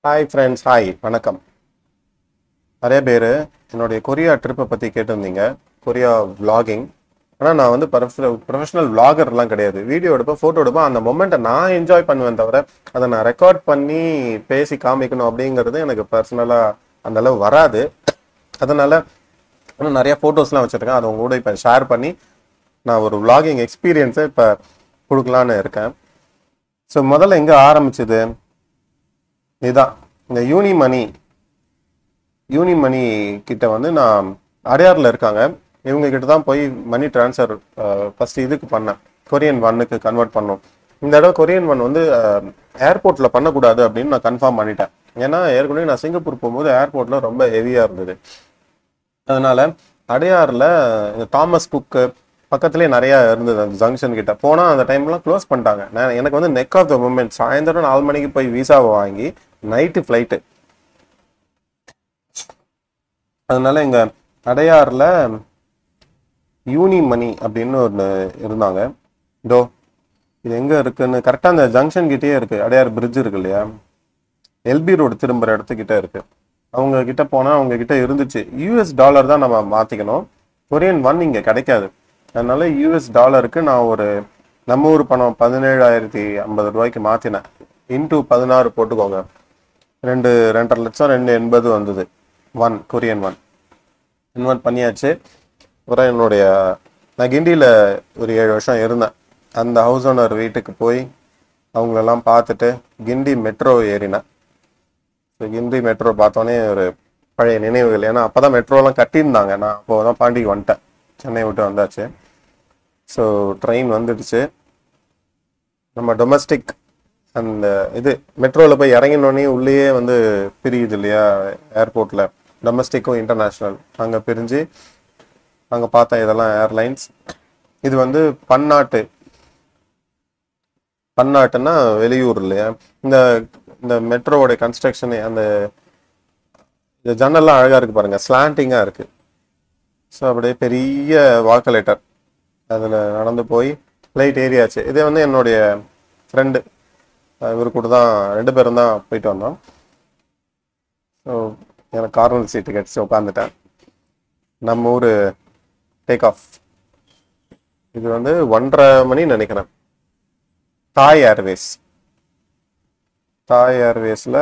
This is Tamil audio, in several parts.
ஹாய் ஃப்ரெண்ட்ஸ், ஹாய் வணக்கம். நிறைய பேர் என்னுடைய கொரியா ட்ரிப்பை பற்றி கேட்டிருந்தீங்க, கொரியா vlogging. ஆனால் நான் வந்து ப்ரொஃபஷனல் vloggerலாம் கிடையாது. வீடியோ எடுப்பேன், ஃபோட்டோ எடுப்பேன், அந்த மொமெண்ட்டை நான் என்ஜாய் பண்ணுவேன் தவிர அதை நான் ரெக்கார்ட் பண்ணி பேசி காமிக்கணும் அப்படிங்கிறது எனக்கு பர்சனலாக அந்தளவு வராது. அதனால் இன்னும் நிறையா ஃபோட்டோஸ்லாம் வச்சுருக்கேன், அதை உங்க கூட இப்போ ஷேர் பண்ணி நான் ஒரு vlogging எக்ஸ்பீரியன்ஸை இப்போ கொடுக்கலான்னு இருக்கேன். ஸோ முதல்ல எங்கே ஆரம்பிச்சுது இதுதான், இந்த யூனிமணி கிட்ட வந்து நான் அடையாறில் இருக்காங்க, இவங்க கிட்ட தான் போய் மணி ட்ரான்ஸ்ஃபர் ஃபர்ஸ்ட் இதுக்கு பண்ணேன், கொரியன் ஒன்னுக்கு கன்வெர்ட் பண்ணோம். இந்த தடவை கொரியன் ஒன் வந்து ஏர்போர்ட்டில் பண்ணக்கூடாது அப்படின்னு நான் கன்ஃபார்ம் பண்ணிட்டேன். ஏன்னா ஏற்கனவே நான் சிங்கப்பூர் போகும்போது ஏர்போர்ட்டில் ரொம்ப ஹெவியாக இருந்தது. அதனால அடையாறில் இந்த தாமஸ் குக்கு பக்கத்துலேயே நிறையா இருந்தது. அந்த ஜங்ஷன் கிட்ட போனால் அந்த டைம்லாம் க்ளோஸ் பண்ணிட்டாங்க. எனக்கு வந்து நெக் ஆஃப் த மூமெண்ட், சாயந்தரம் 4 மணிக்கு போய் விசாவை வாங்கி நைட்டு ஃப்ளைட்டு. அதனால எங்க அடையாறில் யூனிமணி அப்படின்னு ஒன்று இருந்தாங்க. இதோ இது எங்கே இருக்குன்னு கரெக்டாக அந்த ஜங்ஷன் கிட்டே இருக்குது. அடையார் பிரிட்ஜ் இருக்கு இல்லையா, எல்பி ரோடு திரும்புகிற இடத்துக்கிட்ட இருக்கு. அவங்க கிட்ட போனால் அவங்க கிட்ட இருந்துச்சு, US$ தான் நம்ம மாற்றிக்கணும், கொரியன் ஒன் இங்கே கிடைக்காது. அதனால US$ நான் ஒரு நம்ம ஊர் பணம் 17,050 ரூபாய்க்கு மாற்றினேன். இன்டூ 16 போட்டுக்கோங்க, 2.5 லட்சம் 280 வந்தது. கொரியன் ஒன் இன்வெர்ட் பண்ணியாச்சு. அப்புறம் நான் கிண்டியில் ஒரு 7 வருஷம் இருந்தேன். அந்த ஹவுஸ் ஓனர் வீட்டுக்கு போய் அவங்களெல்லாம் பார்த்துட்டு கிண்டி மெட்ரோ ஏறினேன். ஸோ கிண்டி மெட்ரோ பார்த்தோன்னே ஒரு பழைய நினைவுகள். ஏன்னா அப்போ தான் மெட்ரோலாம் கட்டியிருந்தாங்க, நான் அப்போ தான் பாண்டிக்கு வந்துட்டேன், சென்னை விட்டு வந்தாச்சு. ஸோ ட்ரெயின் வந்துடுச்சு. நம்ம டொமஸ்டிக் அந்த இது மெட்ரோவில் போய் இறங்கினோடனே உள்ளேயே வந்து பிரியுது இல்லையா ஏர்போர்ட்டில், டொமஸ்டிக்கும் இன்டர்நேஷ்னல். அங்கே பிரிஞ்சு அங்கே பார்த்தேன் இதெல்லாம் ஏர்லைன்ஸ். இது வந்து பன்னாட்டுன்னா வெளியூர் இல்லையா. இந்த இந்த மெட்ரோவோட கன்ஸ்ட்ரக்ஷனு, அந்த ஜன்னல்லாம் அழகாக இருக்குது பாருங்கள், ஸ்லாண்டிங்காக இருக்குது. ஸோ அப்படியே பெரிய வாக்கலேட்டர், அதில் நடந்து போய் ஃப்ளைட் ஏரியாச்சு. இதே வந்து என்னுடைய ஃப்ரெண்டு, இவர் கூட தான் 2 பேரும் தான் போயிட்டு வந்தோம். ஸோ எனக்கு கார்னர் சீட்டு கிடச்சி உட்காந்துட்டேன். நம்ம ஊர் டேக் ஆஃப். இது வந்து 1:30 மணி நினைக்கிறேன். தாய் ஏர்வேஸில்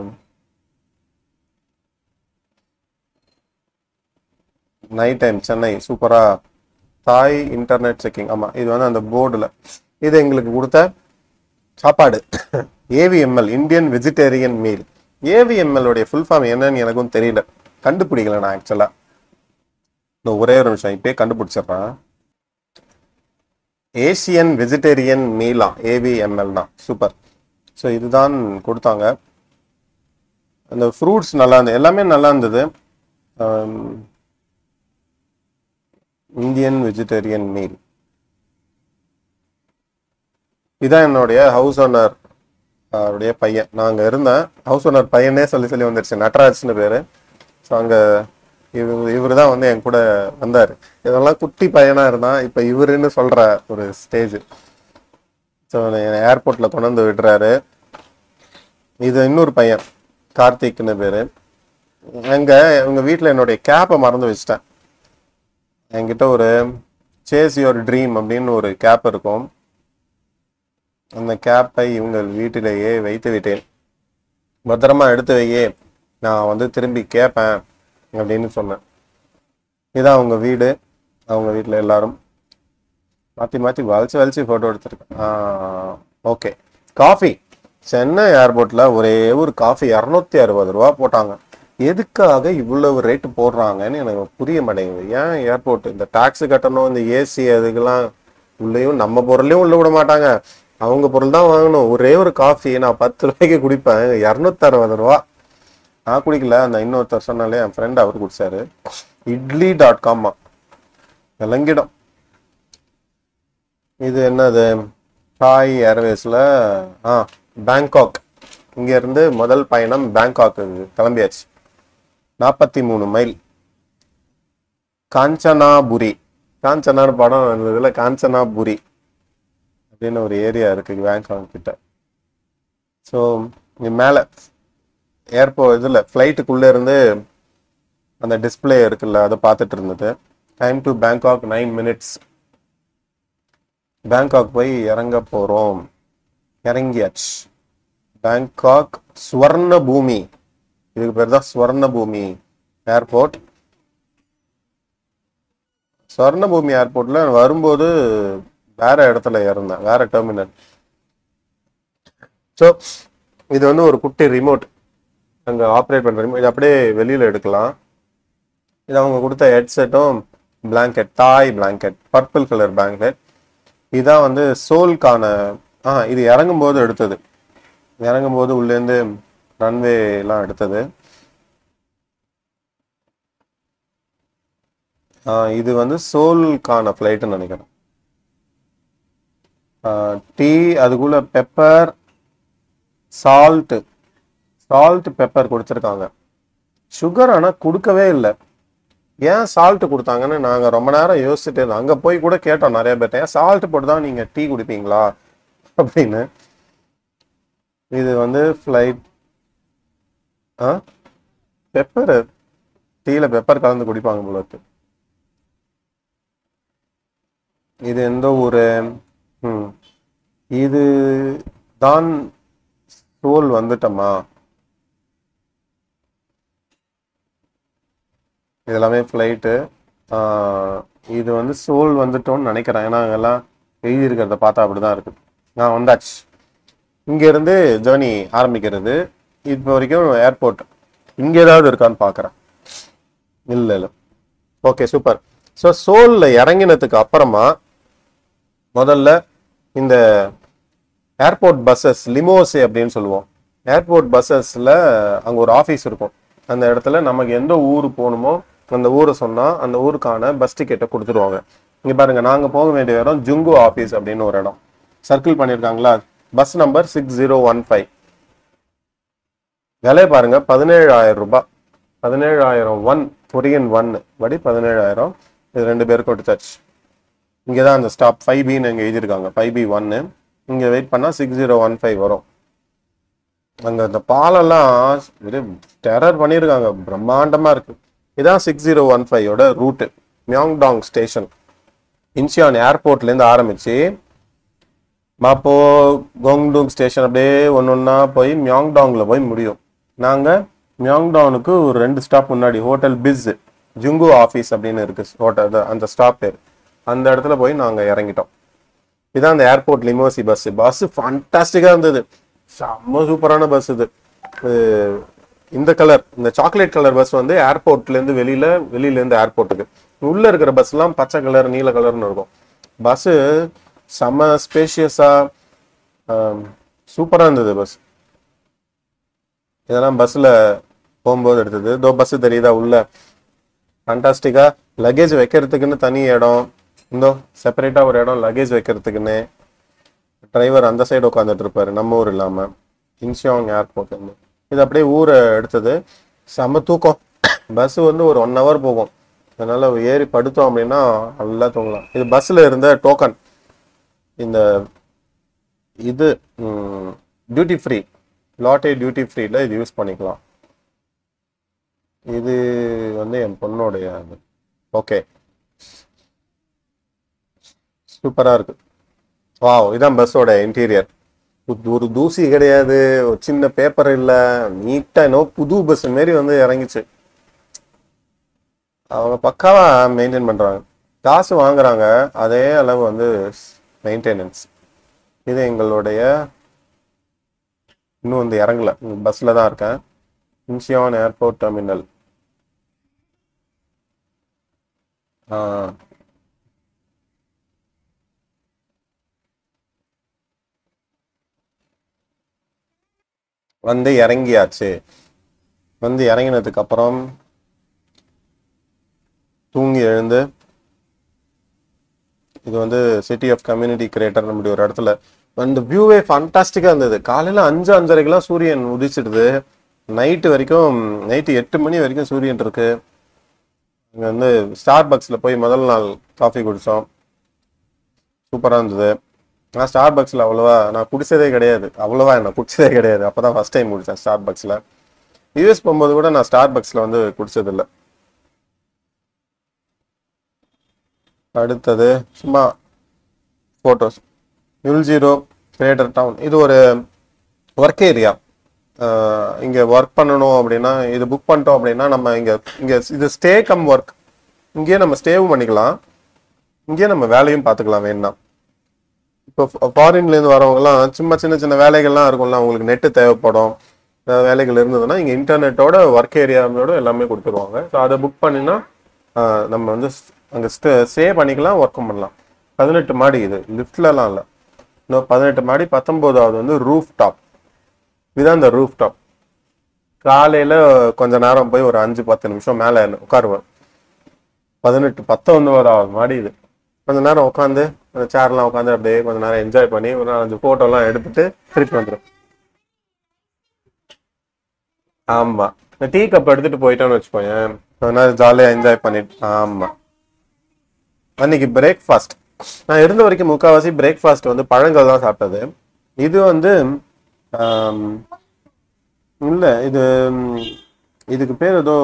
நைட் டைம் சென்னை சூப்பராக தாய் இன்டர்நெட் செக்கிங். ஆமாம், இது வந்து அந்த போர்டில் இது எங்களுக்கு கொடுத்த சாப்பாடு. AVML, Indian vegetarian meal. AVML உடைய ஃபுல் ஃபார்ம் என்னன்னு எனக்கும் தெரியல, கண்டுபிடிக்கல நான் ஆக்சுவலாக. இன்னும் ஒரே ஒரு நிமிஷம், இப்பயே கண்டுபிடிச்சிட்றேன். ஏசியன் வெஜிடேரியன் மீலா, AVML தான். சூப்பர். ஸோ இதுதான் கொடுத்தாங்க. அந்த ஃப்ரூட்ஸ் நல்லா இருந்தது, எல்லாமே நல்லா இருந்தது. Indian vegetarian meal. இதான் என்னுடைய ஹவுஸ் ஓனர் அவருடைய பையன். நான் அங்கே இருந்தேன், ஹவுஸ் ஓனர் பையனே சொல்லி வந்துருச்சு, நட்ராஜ்னு பேர். ஸோ அங்கே இவர் தான் வந்து என் கூட வந்தார். இதெல்லாம் குட்டி பையனாக இருந்தான், இப்போ இவருன்னு சொல்கிற ஒரு ஸ்டேஜ். ஸோ ஏர்போர்ட்டில் கொண்டு வந்து விடுறாரு. இது இன்னொரு பையன், கார்த்திக்னு பேர். இவங்க வீட்டில் என்னுடைய கேப்பை மறந்து வச்சிட்டேன். என்கிட்ட ஒரு சேஸ் யுவர் ட்ரீம் அப்படின்னு ஒரு கேப் இருக்கும். அந்த கேப்பை இவங்க வீட்டிலேயே வைத்து விட்டேன். பத்திரமா எடுத்து வையே, நான் வந்து திரும்பி கேட்பேன் அப்படின்னு சொன்னேன். இதான் அவங்க வீடு. அவங்க வீட்டில் எல்லாரும் மாற்றி வலிச்சு ஃபோட்டோ எடுத்துருக்கேன். ஓகே. காஃபி சென்னை ஏர்போர்ட்டில் ஒரே ஒரு காஃபி 260 ரூபா போட்டாங்க. எதுக்காக இவ்வளவு ரேட்டு போடுறாங்கன்னு எனக்கு புரிய மாட்டேங்குது. ஏன் ஏர்போர்ட் இந்த டாக்ஸு கட்டணும், இந்த ஏசி அதுக்கெல்லாம் உள்ளேயும் நம்ம பொருளையும் உள்ள விட மாட்டாங்க, அவங்க பொருள் தான் வாங்கணும். ஒரே ஒரு காஃபி நான் 10 ரூபாய்க்கு குடிப்பேன், 260 ரூபா. நான் குடிக்கல, அந்த இன்னொருத்தர் சொன்னாலே என் ஃப்ரெண்ட் அவர் குடிச்சாரு. idli.com விளங்கிடும். இது என்னது, தாய் ஏர்வேஸில் பேங்காக். இங்கேருந்து முதல் பயணம் பேங்காக்கு கிளம்பியாச்சு. 43 மைல். காஞ்சனாபுரி படம் இருந்ததுல, காஞ்சனாபுரி அப்படின்னு ஒரு ஏரியா இருக்கு பேங்காக் கிட்ட. ஸோ மேலே இதுல ஃப்ளைட்டுக்குள்ள இருந்து அந்த டிஸ்பிளே இருக்குல்ல அதை பார்த்துட்டு இருந்தது. Time to Bangkok 9 minutes. Bangkok போய் இறங்க போறோம். இறங்கியாச்சு. பேங்காக் ஸ்வர்ண பூமி, இதுக்கு பேர் தான் ஸ்வர்ண பூமி ஏர்போர்ட். ஸ்வர்ண பூமி ஏர்போர்ட்ல வரும்போது வேற இடத்துல இறந்தேன், வேற டெர்மினல். ஸோ இது வந்து ஒரு குட்டி ரிமோட், அங்கே ஆப்ரேட் பண்ணுற ரிமோட். இது அப்படியே வெளியில் எடுக்கலாம். இது அவங்க கொடுத்த ஹெட்செட்டும் blanket, Thai blanket, purple colour blanket. இதுதான் வந்து சோல்கான இது இறங்கும்போது எடுத்தது. இறங்கும்போது உள்ளேருந்து ரன்வே எல்லாம் எடுத்தது. இது வந்து சோல்கான ஃப்ளைட்டுன்னு நினைக்கிறேன். டீ, அதுக்குள்ள பெப்பர், சால்ட் பெப்பர் கொடுத்துருக்காங்க. சுகர் ஆனால் கொடுக்கவே இல்லை. ஏன் சால்ட் கொடுத்தாங்கன்னு நாங்கள் ரொம்ப நேரம் யோசிச்சுட்டு இருந்தோம். அங்கே போய் கூட கேட்டோம் நிறைய பேர்ட்ட, ஏன் சால்ட் போட்டு தான் நீங்கள் டீ குடிப்பீங்களா அப்படின்னு. இது வந்து ஃப்ளைட் பெப்பர், டீல பெப்பர் கலந்து குடிப்பாங்க போல இருக்கு. இது எந்த ஊரு? இது தான் சோல் வந்துட்டோமா? இதெல்லாமே ஃப்ளைட்டு. இது வந்து சோல் வந்துட்டோம்னு நினைக்கிறேன், ஏன்னா அங்கெல்லாம் எழுதி இருக்கிறத பார்த்தா அப்படிதான் இருக்கு. வந்தாச்சு. இங்கேருந்து ஜேர்னி ஆரம்பிக்கிறது. இப்போ வரைக்கும் ஏர்போர்ட் இங்கே ஏதாவது இருக்கான்னு பார்க்குறேன். இல்லை. Okay, super. ஸோ சோலில் இறங்கினதுக்கு அப்புறமா முதல்ல இந்த ஏர்போர்ட் பஸ்ஸஸ், லிமோஸே அப்படின்னு சொல்லுவோம். ஏர்போர்ட் பஸ்ஸஸில் அங்கே ஒரு ஆஃபீஸ் இருக்கும். அந்த இடத்துல நமக்கு எந்த ஊர் போகணுமோ அந்த ஊரை சொன்னால் அந்த ஊருக்கான பஸ் டிக்கெட்டை கொடுத்துருவாங்க. இங்கே பாருங்க, நாங்கள் போக வேண்டிய இடம் ஜுங்கு ஆஃபீஸ் அப்படின்னு ஒரு இடம் சர்க்கிள் பண்ணியிருக்காங்களா. Bus number 6015. விலையை பாருங்க, 17,000 ரூபாய். 17,000 கொரியன் 1 படி 17,000. இது 2 பேருக்கு கொடுத்தாச்சு. இங்கே தான் அந்த ஸ்டாப் 5Bன்னு இங்கே எழுதியிருக்காங்க, 5B1. இங்கே வெயிட் பண்ணால் 6015 வரும். அங்கே அந்த பாலெல்லாம் டெரர் பண்ணியிருக்காங்க, பிரம்மாண்டமாக இருக்குது. இதான் 6015ஓட ரூட்டு. மியாங்டாங் ஸ்டேஷன் இன்சியான் ஏர்போர்ட்லேருந்து ஆரம்பித்து மாப்போ கோங்டுங் ஸ்டேஷன் அப்படியே ஒன்றா போய் மியாங்டாங்கில் போய் முடியும். நாங்கள் மியாங்டானுக்கு ஒரு 2 ஸ்டாப் முன்னாடி ஹோட்டல் பிஸ் ஜுங்கு ஆஃபீஸ் அப்படின்னு இருக்குது ஹோட்டல், அந்த ஸ்டாப் பேர். அந்த இடத்துல போய் நாங்கள் இறங்கிட்டோம். இதான் அந்த ஏர்போர்ட் லிமோசி பஸ் ஃபண்டாஸ்டிக்காக இருந்தது. செம்ம சூப்பரான பஸ் இது. இந்த கலர், இந்த சாக்லேட் கலர் பஸ் வந்து ஏர்போர்ட்லேருந்து வெளியிலேருந்து ஏர்போர்ட்டுக்கு. உள்ளே இருக்கிற பஸ்லாம் பச்சை கலர், நீல கலர்னு இருக்கும். பஸ்ஸு செம்ம ஸ்பேஷியஸாக சூப்பராக இருந்தது பஸ். இதெல்லாம் பஸ்ஸில் போகும்போது எடுத்தது. இதோ பஸ்ஸு தெரியுதா உள்ள, ஃபண்டாஸ்டிக்காக. லக்கேஜ் வைக்கிறதுக்குன்னு தனி இடம், இந்தோ செப்பரேட்டாக ஒரு இடம் லக்கேஜ் வைக்கிறதுக்குன்னு. டிரைவர் அந்த சைடு உட்காந்துட்டு இருப்பாரு, நம்ம ஊர் இல்லாமல். Incheon airport. இது அப்படியே ஊரை எடுத்தது. செம்ம தூக்கம். பஸ் வந்து ஒரு 1 hour போகும். அதனால ஏறி படுத்தோம் அப்படின்னா நல்லா தூங்கலாம். இது பஸ்ஸில் இருந்த டோக்கன். இந்த இது டியூட்டி ஃப்ரீ, லாட்டே டியூட்டி ஃப்ரீல இது யூஸ் பண்ணிக்கலாம். இது வந்து என் பொண்ணோடைய. ஓகே, சூப்பராக இருக்கு. வாவ், இதான் பஸ்ஸோட இன்டீரியர். ஒரு தூசி கிடையாது, ஒரு சின்ன பேப்பர் இல்லை, நீட்டாக இன்னும் புது பஸ் மாரி வந்து இறங்கிச்சு. அவங்க பக்காவா மெயின்டைன் பண்ணுறாங்க. காசு வாங்குறாங்க, அதே அளவு வந்து மெயின்டெனன்ஸ். இது எங்களுடைய இன்னும் வந்து இறங்கல, பஸ்ஸில் தான் இருக்கேன். Incheon airport terminal. வந்து இறங்கியாச்சு. வந்து இறங்கினதுக்கு அப்புறம் தூங்கி எழுந்து, இது வந்து சிட்டி ஆஃப் கம்யூனிட்டி கிரியேட்டர் நம்முடைய ஒரு இடத்துல அந்த வியூவே ஃபண்டாஸ்டிக்காக இருந்தது. காலையில் 5-5:30க்கெல்லாம் சூரியன் உதிச்சிடுது. நைட்டு வரைக்கும், நைட்டு 8 மணி வரைக்கும் சூரியன் இருக்கு. இங்கே வந்து ஸ்டார் பக்ஸில் போய் முதல் நாள் காஃபி குடித்தோம். சூப்பராக இருந்தது. நான் ஸ்டார் பக்ஸில் அவ்வளோவா நான் குடிச்சதே கிடையாது. அப்போ தான் ஃபஸ்ட் டைம் குடித்தேன் ஸ்டார் பக்ஸில். யூஎஸ் போகும்போது கூட நான் ஸ்டார்பக்ஸ்ல வந்து குடிச்சதில்ல. அடுத்தது சும்மா ஃபோட்டோஸ். யுல்0 கிரியேட்டர் டவுன், இது ஒரு ஒர்க் ஏரியா. இங்கே ஒர்க் பண்ணணும் அப்படின்னா இது புக் பண்ணிட்டோம் அப்படின்னா நம்ம இங்கே இங்கே இது ஸ்டே கம் ஒர்க், இங்கேயே நம்ம ஸ்டேவும் பண்ணிக்கலாம், இங்கேயே நம்ம வேலையும் பார்த்துக்கலாம் வேணும்னா. இப்போ ஃபாரின்லேருந்து வரவங்கலாம் சும்மா சின்ன சின்ன வேலைகள்லாம் இருக்கும்ல, அவங்களுக்கு நெட்டு தேவைப்படும், வேலைகள் இருந்ததுன்னா இங்கே இன்டர்நெட்டோட ஒர்க் ஏரியாவோட எல்லாமே கொடுத்துருவாங்க. ஸோ அதை புக் பண்ணினா நம்ம வந்து அங்கே ஸ்டே பண்ணிக்கலாம், ஒர்க்கும் பண்ணலாம். 18 மாடி, இது லிஃப்ட்லலாம் இல்லை, இன்னும் 18 மாடி. 19வது வந்து ரூஃப் டாப். இதுதான் இந்த ரூஃப் டாப். காலையில் கொஞ்ச நேரம் போய் ஒரு 5-10 நிமிஷம் மேலே உட்காருவேன். 19வது மாடி இது. கொஞ்ச நேரம் உட்காந்து அந்த சேர்லாம் உட்காந்து அப்படியே கொஞ்ச நேரம் என்ஜாய் பண்ணி ஒரு 4-5 ஃபோட்டோலாம் எடுத்துட்டு திருப்பி வந்துடும். ஆமா, டீ கப் எடுத்துட்டு போயிட்டோன்னு வச்சுக்கோயேன், கொஞ்ச நேரம் ஜாலியாக என்ஜாய் பண்ணிட்டு. ஆமா, அன்னைக்கு பிரேக்ஃபாஸ்ட் நான் இருந்த வரைக்கும் முக்கால்வாசி பிரேக்ஃபாஸ்ட் வந்து பழங்கள் தான் சாப்பிட்டது. இது வந்து இல்லை, இதுக்கு பேர் ஏதோ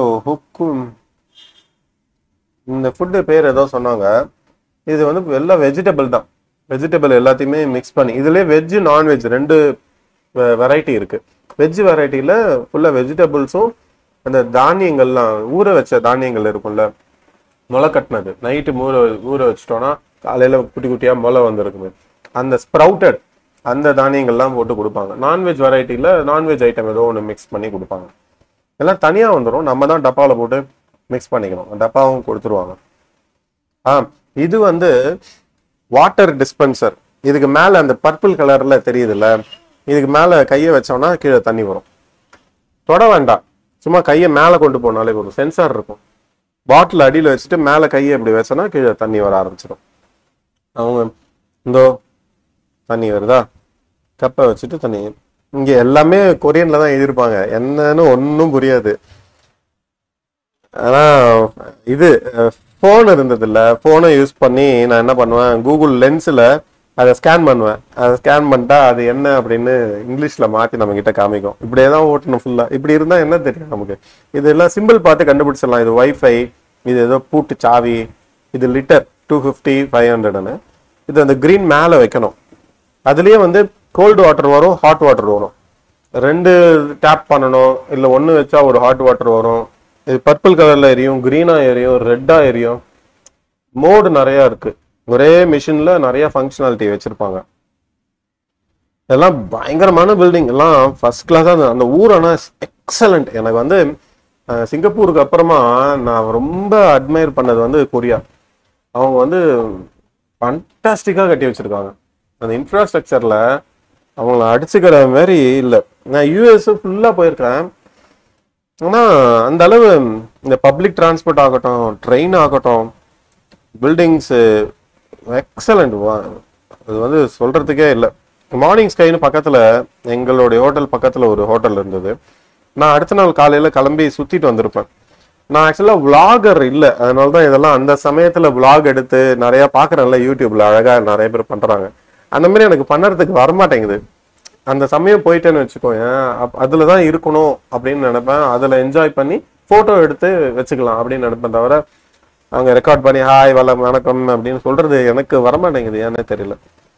இந்த ஃபுட்டு பேர் ஏதோ சொன்னாங்க. இது வந்து எல்லாம் வெஜிடபிள் தான், வெஜிடபிள் எல்லாத்தையுமே மிக்ஸ் பண்ணி. இதுலேயே வெஜ்ஜு நான்வெஜ் 2 வெரைட்டி இருக்கு. வெஜ் வெரைட்டியில் ஃபுல்லாக வெஜிடபிள்ஸும் அந்த தானியங்கள்லாம் ஊற வச்ச தானியங்கள் இருக்கும்ல, முளை கட்டினது, நைட்டு ஊற வச்சிட்டோன்னா காலையில் குட்டி குட்டியாக முளை வந்துருக்குது, அந்த ஸ்ப்ரவுட்டட் அந்த தானியங்கள்லாம் போட்டு கொடுப்பாங்க. நான்வெஜ் வெரைட்டியில் நான்வெஜ் ஐட்டம் ஏதோ ஒன்று மிக்ஸ் பண்ணி கொடுப்பாங்க. எல்லாம் தனியாக வந்துடும், நம்ம தான் டப்பாவில் போட்டு மிக்ஸ் பண்ணிக்கணும். டப்பாவும் கொடுத்துருவாங்க. இது வந்து வாட்டர் டிஸ்பென்சர். இதுக்கு மேலே அந்த பர்பிள் கலர்ல தெரியுதுல்ல, இதுக்கு மேலே கையை வச்சோம்னா கீழே தண்ணி வரும். தொட வேண்டாம், சும்மா கையை மேலே கொண்டு போனாலே ஒரு சென்சார் இருக்கும். பாட்டில் அடியில் வச்சுட்டு மேலே கையை இப்படி வச்சோன்னா கீழே தண்ணி வர ஆரம்பிச்சிடும். அவங்க இந்தோ தண்ணி வருதா, கப்பை வச்சுட்டு தண்ணி. இங்கே எல்லாமே கொரியன்ல தான் எழுதியிருப்பாங்க, என்னன்னு ஒன்றும் புரியாது. ஆனால் இது ஃபோன் இருந்தது இல்லை, ஃபோனை யூஸ் பண்ணி நான் என்ன பண்ணுவேன், கூகுள் லென்ஸில் அதை ஸ்கேன் பண்ணுவேன். அதை ஸ்கேன் பண்ணிட்டா அது என்ன அப்படின்னு இங்கிலீஷில் மாற்றி நம்ம கிட்ட காமிக்கும். இப்படியே தான் ஓட்டணும் ஃபுல்லாக. இப்படி இருந்தால் என்ன தெரியும் நமக்கு, இதெல்லாம் சிம்பிள் பார்த்து கண்டுபிடிச்சிடலாம். இது வைஃபை, இது ஏதோ பூட்டு சாவி, இது லிட்டர் 250 500ன்னு. இது அந்த க்ரீன் மேலே வைக்கணும். அதுலேயே வந்து கோல்டு வாட்டர் வரும், ஹாட் வாட்டர் வரும். 2 டேப் பண்ணணும், இல்லை 1 வச்சா ஒரு ஹாட் வாட்டர் வரும். இது பர்பிள் கலர்ல எரியும், கிரீனா எரியும், ரெட்டா எரியும். மோடு நிறைய இருக்கு. ஒரே மிஷின்ல நிறைய ஃபங்க்ஷனாலிட்டி வச்சிருப்பாங்க. இதெல்லாம் பயங்கரமான பில்டிங், எல்லாம் ஃபர்ஸ்ட் கிளாஸா. அந்த ஊர் ஆனா எக்ஸலண்ட். எனக்கு வந்து சிங்கப்பூருக்கு அப்புறமா நான் ரொம்ப அட்மையர் பண்ணது வந்து கொரியா. அவங்க வந்து ஃபண்டாஸ்டிக்கா கட்டி வச்சிருக்காங்க. அந்த இன்ஃப்ராஸ்ட்ரக்சர்ல அவங்கள அடிச்சுக்கிற மாதிரி இல்லை. நான் யூஎஸ் ஃபுல்லா போயிருக்கேன், ஆனால் அந்த அளவு இந்த பப்ளிக் டிரான்ஸ்போர்ட் ஆகட்டும், ட்ரெயின் ஆகட்டும், பில்டிங்ஸு எக்ஸலண்ட். அது வந்து சொல்கிறதுக்கே இல்லை. மார்னிங் ஸ்கைன்னு பக்கத்தில் எங்களுடைய ஹோட்டல் பக்கத்தில் ஒரு ஹோட்டல் இருந்தது. நான் அடுத்த நாள் காலையில் கிளம்பி சுற்றிட்டு வந்திருப்பேன். நான் ஆக்சுவலாக விளாகர் இல்லை, அதனால தான் இதெல்லாம் அந்த சமயத்தில் விளாக் எடுத்து நிறையா பார்க்குறேன்ல யூடியூப்பில், அழகாக நிறைய பேர் பண்ணுறாங்க. அந்த மாதிரி எனக்கு பண்ணுறதுக்கு வரமாட்டேங்குது. அந்த சமயம் போயிட்டேன்னு வச்சுக்கோயேன், அதில் தான் இருக்கணும் அப்படின்னு நினைப்பேன். அதில் என்ஜாய் பண்ணி ஃபோட்டோ எடுத்து வச்சுக்கலாம் அப்படின்னு நினைப்பேன். தவிர அவங்க ரெக்கார்ட் பண்ணி ஹாய் வணக்கம் அப்படின்னு சொல்றது எனக்கு வரமாட்டேங்குது, ஏன்னே தெரியல.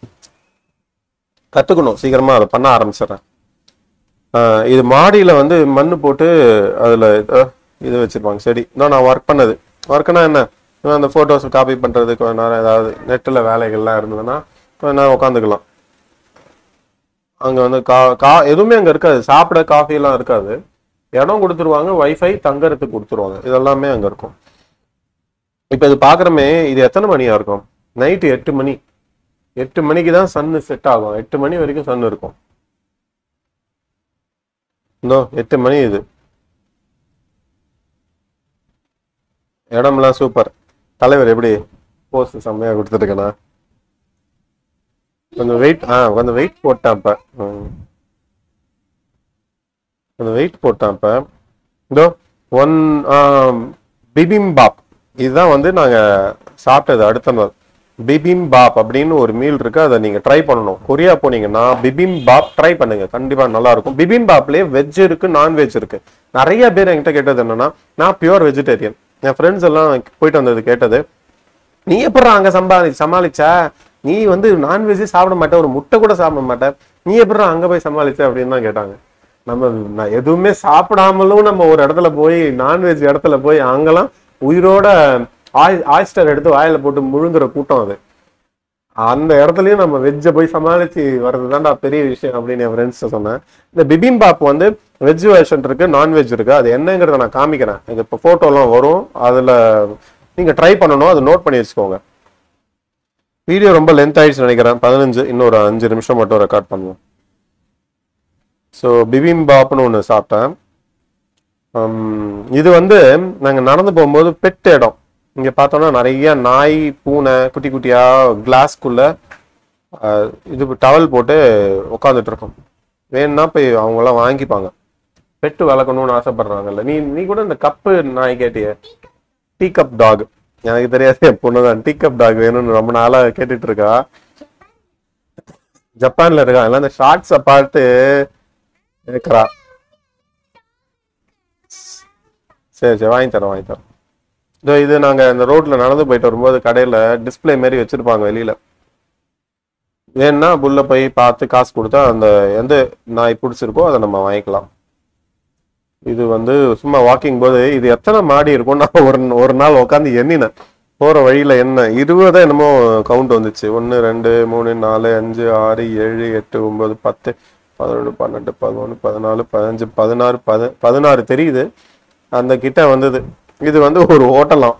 கற்றுக்கணும், சீக்கிரமாக அதை பண்ண ஆரம்பிச்சிடறேன். இது மாடியில் வந்து மண் போட்டு அதில் இது வச்சுருப்பாங்க செடி. இன்னும் நான் ஒர்க்குனா என்ன, அந்த ஃபோட்டோஸ் காப்பி பண்ணுறது, கொஞ்ச நேரம் ஏதாவது நெட்டில் வேலைகள்லாம் இருந்ததுன்னா கொஞ்ச நேரம் உட்காந்துக்கலாம். அங்கே வந்து எதுவுமே அங்கே இருக்காது, சாப்பிட காஃபிலாம் இருக்காது. இடம் கொடுத்துருவாங்க, வைஃபை தங்கறதுக்கு கொடுத்துருவாங்க, இதெல்லாமே அங்கே இருக்கும். இப்போ இது பார்க்குறமே, இது எத்தனை மணியா இருக்கும்? நைட்டு 8 மணி. 8 மணிக்கு தான் சன்னு செட் ஆகும். 8 மணி வரைக்கும் சன் இருக்கும். இதோ 8 மணி. இது இடம்லாம் சூப்பர். தலைவர் எப்படி போஸ்ட் செம்மையா கொடுத்துருக்கேண்ணா. கொஞ்சம் வெயிட் போட்டான் இப்ப. கொஞ்சம் வெயிட் போட்டான் இப்ப. இதோ 1 பிபிம்பாப். இதுதான் வந்து நாங்க சாப்பிட்டது அடுத்த நாள். பிபிம்பாப் அப்படின்னு ஒரு மீல் இருக்கு, அதை நீங்க ட்ரை பண்ணணும். கொரியா போனீங்கன்னா பிபிம்பாப் ட்ரை பண்ணுங்க, கண்டிப்பா நல்லா இருக்கும். பிபிம்பாப்லயே வெஜ் இருக்கு, நான்வெஜ் இருக்கு. நிறைய பேர் என்கிட்ட கேட்டது என்னன்னா, நான் பியூர் வெஜிடேரியன். என் ஃப்ரெண்ட்ஸ் எல்லாம் போயிட்டு வந்தது கேட்டது, நீ எப்படி அங்க சமாளிச்ச, நீ வந்து நான்வெஜ்ஜே சாப்பிட மாட்டேன், ஒரு முட்டை கூட சாப்பிட மாட்டேன், நீ எப்படி அங்க போய் சமாளிச்ச அப்படின்னு தான் கேட்டாங்க. நம்ம எதுவுமே சாப்பிடாமலும் நம்ம ஒரு இடத்துல போய் நான்வெஜ் இடத்துல போய் அங்கெல்லாம் உயிரோட ஆயிஸ்டர் எடுத்து வாயில போட்டு முழுங்குற கூட்டம் அது. அந்த இடத்துலயும் நம்ம வெஜ்ஜை போய் சமாளிச்சு வர்றதுதான்டா பெரிய விஷயம் அப்படின்னு என் ஃப்ரெண்ட்ஸ் சொன்னேன். இந்த பிபிம்பாப் வந்து வெஜ் வெர்ஷன் இருக்கு, நான்வெஜ் இருக்கு. அது என்னங்கிறத நான் காமிக்கிறேன். இது இப்போ போட்டோலாம் வரும், அதுல நீங்க ட்ரை பண்ணணும், அதை நோட் பண்ணி வச்சுக்கோங்க. வீடியோ ரொம்ப லென்த் ஆயிடுச்சு நினைக்கிறேன், 15, இன்னொரு 5 நிமிஷம் மட்டும் ரெக்கார்ட் பண்ணுவோம். ஸோ பிபிம்பாப்னு ஒன்று சாப்பிட்டேன். இது வந்து நாங்கள் நடந்து போகும்போது பெட் இடம். இங்கே பார்த்தோம்னா நிறைய நாய், பூனை குட்டி குட்டியா கிளாஸ்க்குள்ள இது டவல் போட்டு உட்காந்துட்டு இருக்கோம். வேணும்னா போய் அவங்களாம் வாங்கிப்பாங்க. பெட்டு வளர்க்கணும்னு ஆசைப்படுறாங்கல்ல. நீ கூட இந்த கப்பு நாய் கேட்டிய, டீ கப் டாக். எனக்கு தெரியாது, என் பொண்ணுதான் டீ கப் டாக் வேணும்னு ரொம்ப நாளா கேட்டுட்டு இருக்கா. ஜப்பான்ல இருக்கா, எல்லாம் இந்த ஷார்ட்ஸை பார்த்து இருக்கிறா. சரி வாங்கி தரோம். இது நாங்க இந்த ரோட்ல நடந்து போயிட்டு வரும்போது கடையில டிஸ்பிளே மாதிரி வச்சிருப்பாங்க வெளியில. வேணும்னா உள்ள போய் பார்த்து காசு கொடுத்தா அந்த எந்த நாய் பிடிச்சிருக்கோ அதை நம்ம வாங்கிக்கலாம். இது வந்து சும்மா வாக்கிங் போது இது எத்தனை மாடி இருக்கும் நான் ஒரு நாள் உட்காந்து எண்ணினேன். போற வழியில என்ன 20 என்னமோ கவுண்ட் வந்துச்சு. 1 2 3 4 5 6 7 8 9 10 11 12 11 14 15 16 16 தெரியுது. அந்த கிட்ட வந்தது. இது வந்து ஒரு ஹோட்டலாம்,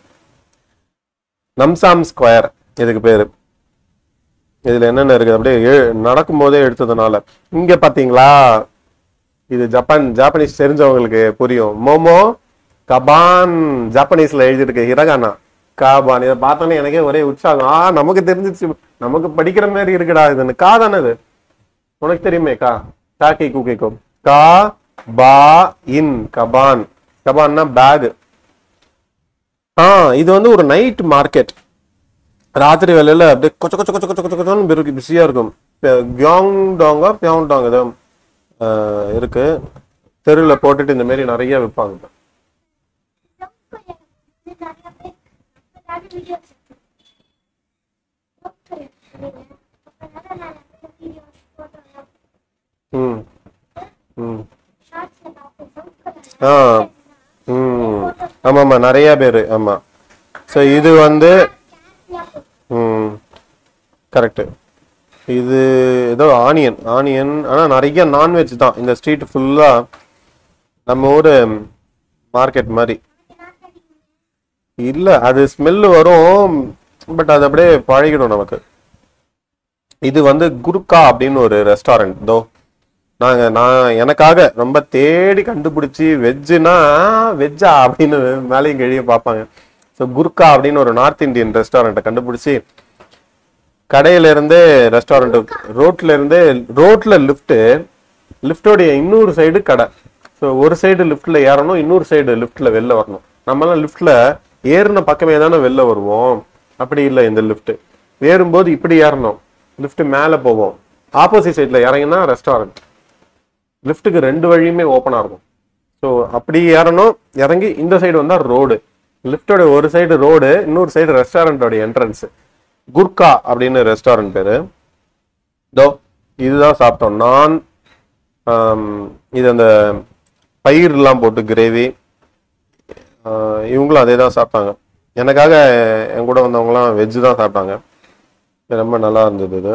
நமசாம் ஸ்கொயர் இதுக்கு பேரு. இதுல என்னென்ன இருக்குது அப்படியே நடக்கும் போதே எடுத்ததுனால. இங்க பாத்தீங்களா, இது ஜாப்பனீஸ் தெரிஞ்சவங்களுக்கு புரியும். மோமோ கபான் ஜாப்பனீஸ்ல எழுதிருக்கு, ஹிரகானா காபான். இதை பார்த்தோன்னே எனக்கே ஒரே உற்சாகம். நமக்கு தெரிஞ்சிச்சு, நமக்கு படிக்கிற மாதிரி இருக்குடா. இதுன்னு கா தானே இது, உனக்கு தெரியுமே கா, டாக்கி கூக்கிக்கும். கா பா இன் கபான், கபான்னா பேக். இது வந்து ஒரு நைட் மார்க்கெட். ராத்திரி வேலையில அப்படியே கொச்ச கொச்ச கொச்ச கொச்ச கொச்ச கொச்சன்னு பிஸியா இருக்கும். பியாங்டாங் ஏதோ இருக்கு, தெருவில் போட்டுட்டு இந்த மாதிரி நிறைய விற்பாங்க. ஆமா நிறைய பேரு. ஆமா, ஸோ இது வந்து கரெக்ட். இது ஏதோ ஆனியன். ஆனா நிறைய நான்வெஜ் தான். இந்த ஸ்ட்ரீட் ஃபுல்லா நம்ம ஊரு மார்க்கெட் மாதிரி இல்ல. அது ஸ்மெல் வரும், பட் அது அப்படியே பழகிடும் நமக்கு. இது வந்து குர்கா அப்படின்னு ஒரு ரெஸ்டாரண்ட். நான் எனக்காக ரொம்ப தேடி கண்டுபிடிச்சி வெஜ்ஜா அப்படின்னு மேலேயும் கழிய பார்ப்பாங்க. ஸோ குர்கா அப்படின்னு ஒரு நார்த் இந்தியன் ரெஸ்டாரண்ட்டை கண்டுபிடிச்சி, கடையில இருந்தே ரெஸ்டாரண்ட், ரோட்ல லிஃப்டோடைய இன்னொரு சைடு கடை. ஸோ ஒரு சைடு லிஃப்ட்ல ஏறணும், இன்னொரு சைடு லிஃப்ட்ல வெளில வரணும். நம்மளாம் லிஃப்ட்ல ஏறின பக்கமே தானே வெளில வருவோம். அப்படி இல்லை, இந்த லிஃப்ட் ஏறும்போது இப்படி ஏறணும், லிஃப்ட் மேலே போவோம். ஆப்போசிட் சைட்ல இறங்கினா ரெஸ்டாரண்ட். லிஃப்ட்டுக்கு 2 வழியுமே ஓப்பனா இருக்கும். ஸோ அப்படி ஏறணும், இறங்கி இந்த சைடு வந்தா ரோடு. லிஃப்டோட ஒரு சைடு ரோடு, இன்னொரு சைடு ரெஸ்டாரண்டோட என்ட்ரன்ஸ். குர்கா அப்படின்னு ரெஸ்டாரண்ட் பேரு. இதுதான் சாப்பிட்டோம். இது அந்த பயிர்லாம் போட்டு கிரேவி. இவங்களும் அதே தான் சாப்பிட்டாங்க. எனக்காக என் கூட வந்தவங்களாம் வெஜ்ஜு தான் சாப்பிட்டாங்க. ரொம்ப நல்லா இருந்தது.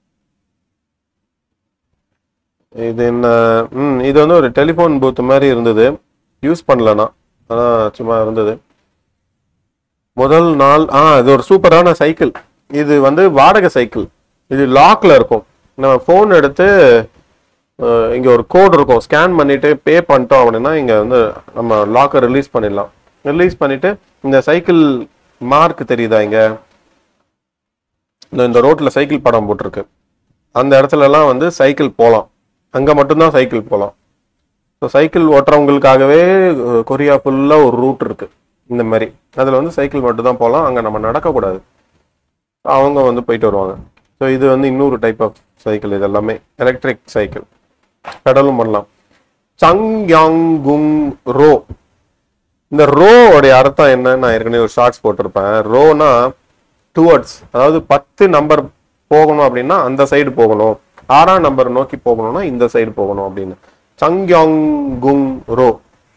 இது என்ன, இது வந்து ஒரு டெலிஃபோன் பூத் மாதிரி இருந்தது. யூஸ் பண்ணலனா, ஆனால் சும்மா இருந்தது. முதல் நாள் இது ஒரு சூப்பரான சைக்கிள். இது வந்து வாடகை சைக்கிள். இது லாக்ல இருக்கும். நம்ம ஃபோன் எடுத்து இங்கே ஒரு கோட் இருக்கும், ஸ்கேன் பண்ணிட்டு பே பண்ணிட்டோம் அப்படின்னா இங்கே வந்து நம்ம லாக்கை ரிலீஸ் பண்ணிடலாம். ரிலீஸ் பண்ணிட்டு இந்த சைக்கிள் மார்க் தெரியுதா, இங்கே இந்த ரோட்ல சைக்கிள் படம் போட்டிருக்கு. அந்த இடத்துல எல்லாம் வந்து சைக்கிள் போகலாம். அங்கே மட்டும்தான் சைக்கிள் போகலாம். ஸோ சைக்கிள் ஓட்டுறவங்களுக்காகவே கொரியா ஃபுல்லாக ஒரு ரூட் இருக்கு இந்த மாதிரி. அதில் வந்து சைக்கிள் மட்டும் தான் போகலாம். அங்கே நம்ம நடக்கக்கூடாது. அவங்க வந்து போயிட்டு வருவாங்க. ஸோ இது வந்து இன்னொரு டைப் ஆஃப் சைக்கிள். இது எல்லாமே எலக்ட்ரிக் சைக்கிள், பெடலும் பண்ணலாம். சங்யாங்குங் ரோ. இந்த ரோ உடைய அர்த்தம் என்ன, நான் ஏற்கனவே ஒரு ஷார்ட்ஸ் போட்டிருப்பேன். ரோனா டுவர்ட்ஸ், அதாவது 10 நம்பர் போகணும் அப்படின்னா அந்த சைடு போகணும், 6ஆம் நம்பர் நோக்கி போகணும்னா இந்த சைடு போகணும் அப்படின்னு. Changgyeonggung ro.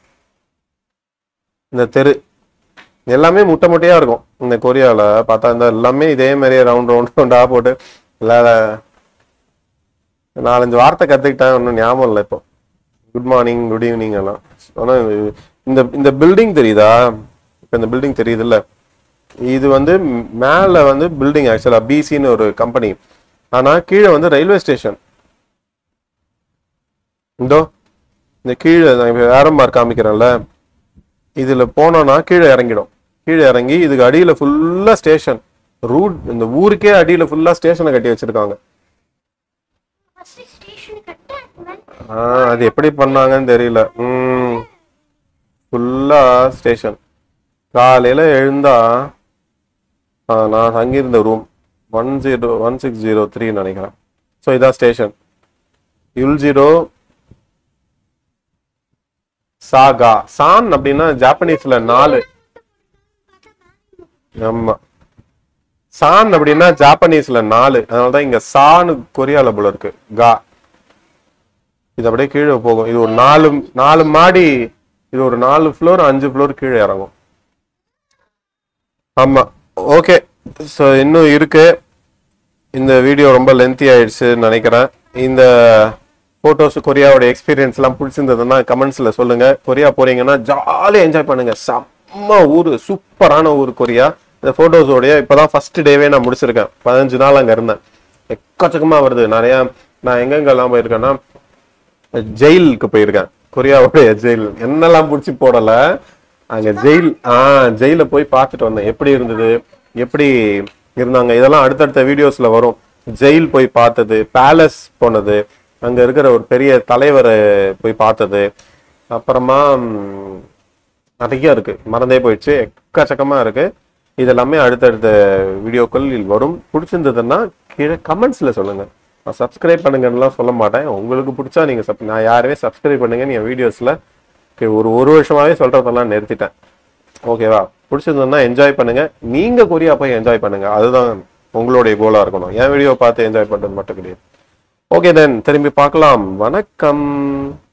இந்த தெரு எல்லாமே முட்டை முட்டையா இருக்கும். இந்த கொரியால பார்த்தா இந்த எல்லாமே இதே மாதிரியே ரவுண்ட் ரவுண்டா போட்டு 4-5 வார்த்தை கத்துக்கிட்டேன், ஒன்றும் ஞாபகம் இல்லை இப்போ. குட் மார்னிங், குட் ஈவினிங் எல்லாம். ஆனா இந்த பில்டிங் தெரியுதா, இப்ப இந்த பில்டிங் தெரியுது இல்ல, இது வந்து மேல வந்து பில்டிங் ஆக்சுவலா பிசின்னு ஒரு கம்பெனி, ஆனா கீழே வந்து ரயில்வே ஸ்டேஷன். இந்த கீழே ஏரோ மார்க் காமிக்கிறேன்ல, இதுல போனோம்னா கீழே இறங்கிடும். கீழே இறங்கி இதுக்கு அடியில ஃபுல்லா ஸ்டேஷன் ரூட். இந்த ஊருக்கே அடியில ஃபுல்லா ஸ்டேஷனை கட்டி வச்சிருக்காங்க. அது எப்படி பண்ணாங்கன்னு தெரியல. ஃபுல்லா ஸ்டேஷன். காலையில எழுந்தா நான் தங்கியிருந்த ரூம் 1603 நினைக்கிறேன். ஸோ இதான் ஸ்டேஷன். யுல்ஜிரோ சாகா. சான் அப்படின்னா ஜாப்பனீஸ்ல 4. ஆமா, சான் அப்படின்னா ஜாப்பனீஸ்ல 4, அதனாலதான் இங்க சான்னு கொரியால போல இருக்கு கா. இது அப்படியே கீழே போகும். இது ஒரு 4 மாடி, இது ஒரு 4 ஃப்ளோர் 5 ஃப்ளோர் கீழே இறங்கும். ஆமா, ஓகே. ஸோ இன்னும் இருக்கு. இந்த வீடியோ ரொம்ப லென்த்தி ஆயிடுச்சுன்னு நினைக்கிறேன். இந்த போட்டோஸ் கொரியாவோட எக்ஸ்பீரியன்ஸ் எல்லாம் பிடிச்சிருந்ததுன்னா கமெண்ட்ஸ்ல சொல்லுங்க. கொரியா போறீங்கன்னா ஜாலியா என்ஜாய் பண்ணுங்க. செம்ம ஊரு, சூப்பரான ஊர் கொரியா. இந்த போட்டோஸோடைய இப்பதான் ஃபர்ஸ்ட் டேவே நான் முடிச்சிருக்கேன். 15 நாள் அங்க இருந்தேன். எக்கச்சக்கமா வருது நிறைய. நான் எங்கெங்கெல்லாம் போயிருக்கேன்னா, ஜெயிலுக்கு போயிருக்கேன். கொரியாவுடைய ஜெயில் என்னெல்லாம் பிடிச்சி போடல, அங்க ஜெயில போய் பார்த்துட்டு வந்தேன். எப்படி இருந்தது, எப்படி இருந்தாங்க, இதெல்லாம் அடுத்தடுத்த வீடியோஸ்ல வரும். ஜெயில் போய் பார்த்தது, பேலஸ் போனது, அங்க இருக்கிற ஒரு பெரிய தலைவரை போய் பார்த்தது, அப்புறமா நிறைய இருக்கு, மறந்தே போயிடுச்சு, எக்கச்சக்கமா இருக்கு. இதெல்லாமே அடுத்தடுத்த வீடியோக்கள் வரும். பிடிச்சிருந்ததுன்னா கீழே கமெண்ட்ஸ்ல சொல்லுங்க. நான் சப்ஸ்கிரைப் பண்ணுங்கலாம் சொல்ல மாட்டேன். உங்களுக்கு பிடிச்சா நீங்க நான் யாருமே சப்ஸ்கிரைப் பண்ணுங்கன்னு என் வீடியோஸ்ல ஒரு வருஷமாவே சொல்றதெல்லாம் நிறுத்திட்டேன். ஓகேவா? பிடிச்சிருந்ததுன்னா என்ஜாய் பண்ணுங்க. நீங்க கொரியா போய் என்ஜாய் பண்ணுங்க. அதுதான் உங்களுடைய கோலா இருக்கணும். என் வீடியோ பார்த்து என்ஜாய் பண்றது மட்டும் கிடையாது. ஓகே தென், திரும்பி பார்க்கலாம். வணக்கம்.